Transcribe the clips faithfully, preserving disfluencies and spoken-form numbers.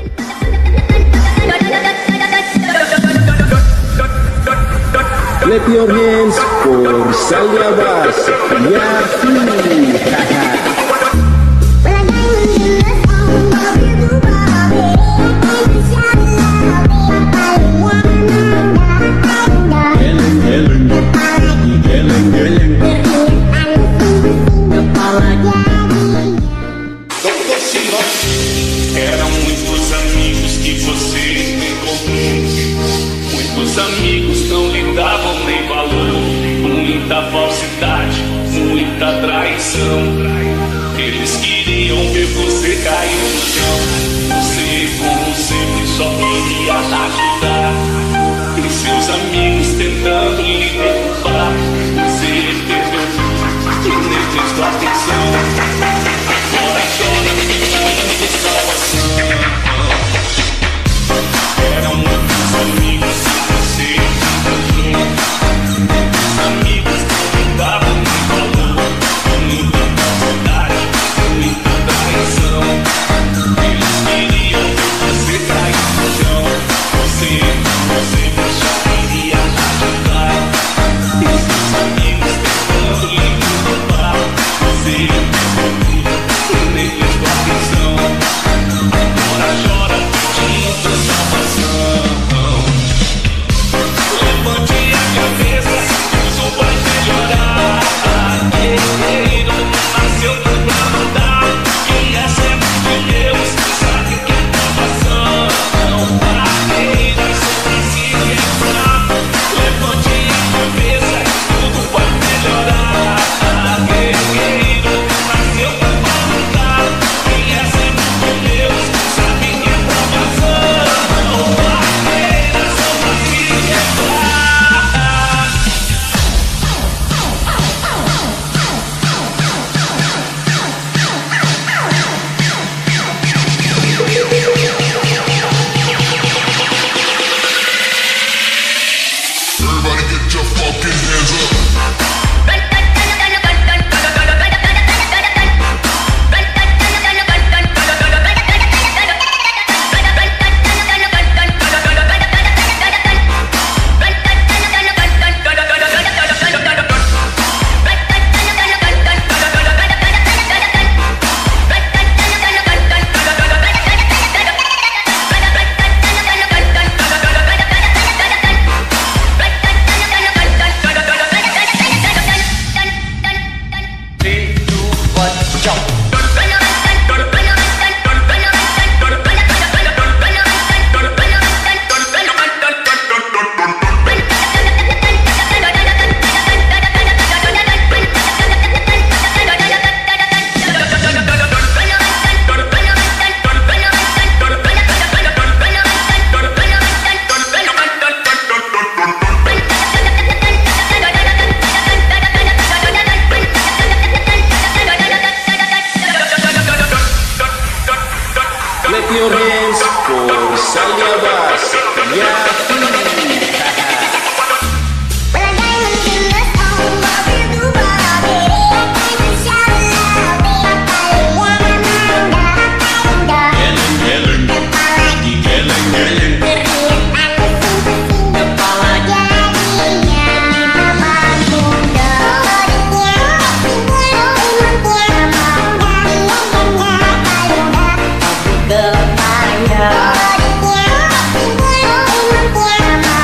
Clap your hands for Fullbass. Yahoo! Geleng-geleng, geleng-geleng. Eram muitos amigos que você tem comum. Muitos amigos não lhe davam nem valor. Muita falsidade, muita traição. Eles queriam ver você cair no chão. Você, como sempre, só queria ajudar. E seus amigos tentando lhe derrubar. Você perdeu tudo e nem prestou atenção. Agora chora pedindo salvação. Eram muitos amigos que você encontrou. Amigos que não davam nem valor. Muita falsidade, muita traição. Eles queriam ver você cair no chão. Você, você só queria ajudar. E seus amigos tentando lhe derrubar. Você perdeu tudo e nem prestou atenção. Agora chora pedindo salvação. Levante a cabeça, tudo vai melhorar. Guerreiro não nasceu pra mudar. Quem é servo de Deus sabe que é provação. Guerreiro só precisa entrar. Levante a cabeça, tudo vai melhorar. Guerreiro não nasceu pra mudar. Quem é servo de Deus sabe que é provação. Guerreiro só precisa entrar. Everybody get your fucking hands up. Clap your hands for Fullbass. Yahoo! Geleng-geleng, geleng-geleng. Geleng-geleng.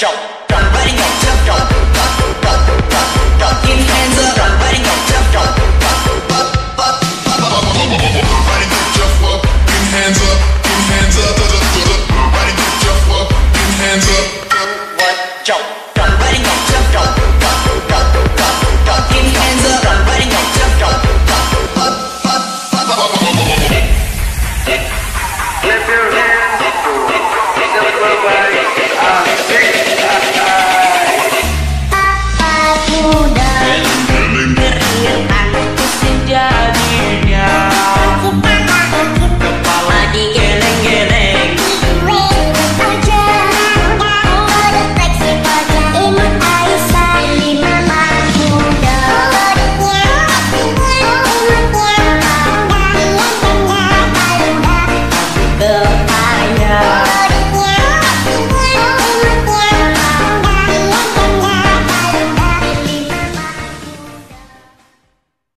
Tchau.